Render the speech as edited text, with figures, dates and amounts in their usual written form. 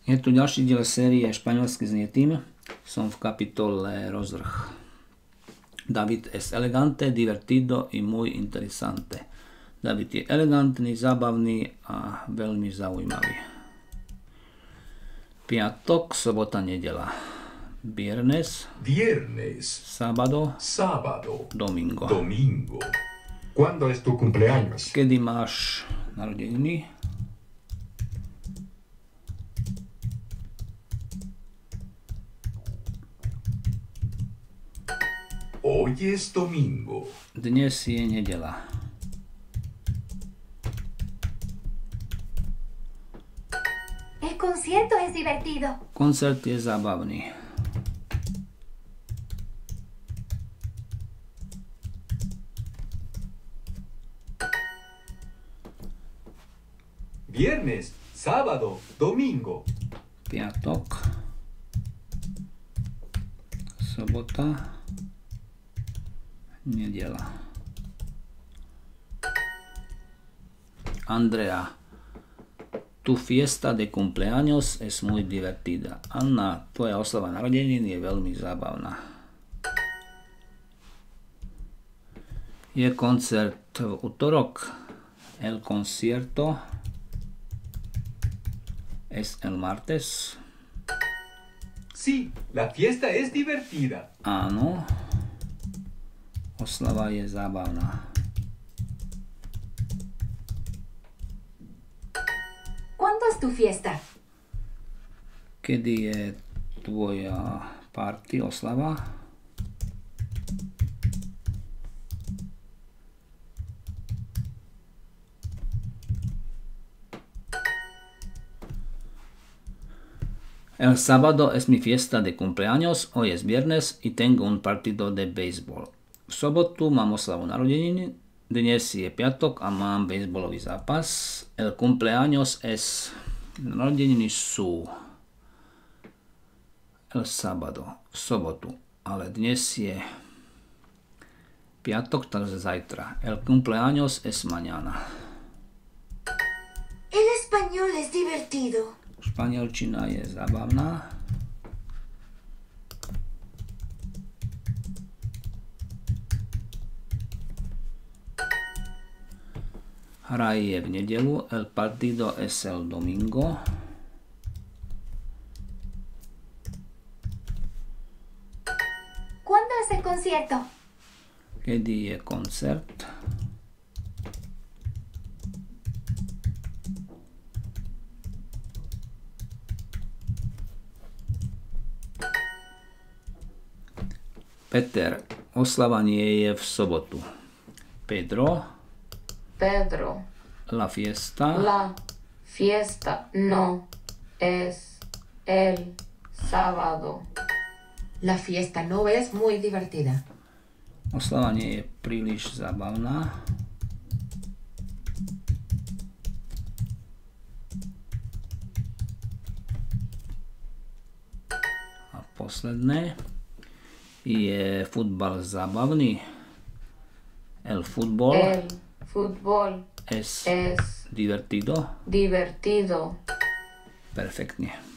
Je tu ďalší diel série Španielsky znie tým. Som v kapitole Rozvrh. David es elegante, divertido y muy interesante. David je elegantný, zábavný a veľmi zaujímavý. Piatok, sobota, nedeľa. Viernes, sábado, domingo. ¿Cuándo es tu cumpleaños? Kedy máš narodeniny? Hoy es domingo. Dnes je nedeľa. El concierto es divertido. Koncert je zábavný. Viernes, sábado, domingo. Piatok, sobota, nedeľa. Andrea, tu fiesta de cumpleaños es muy divertida. Anna, tvoja oslava narodenín je veľmi zábavná. Je koncert v utorok. El concierto es el martes. Sí, la fiesta es divertida. Áno. Oslava je zábavná. ¿Cuándo es tu fiesta? Kedy je tvoja party, oslava? El sábado es mi fiesta de cumpleaños, hoy es viernes y tengo un partido de béisbol. V sobotu mám oslavu narodeniny, dnes je piatok a mám bejsbolový zápas. El cumpleaños es... Narodeniny sú el sábado, v sobotu, ale dnes je piatok, takže zajtra. El cumpleaños es mañana. El español es divertido. Španielčina je zábavná. Hraj je v nedelu. El partido es el domingo. ¿Cuándo es el concierto? Kedy je koncert? Peter, oslava nie je v sobotu. Pedro, la fiesta no es el sábado. La fiesta no es muy divertida. Oslava nie je príliš zábavná. A posledné. Je futbal zábavný? El fútbol es divertido. Divertido. Perfektne.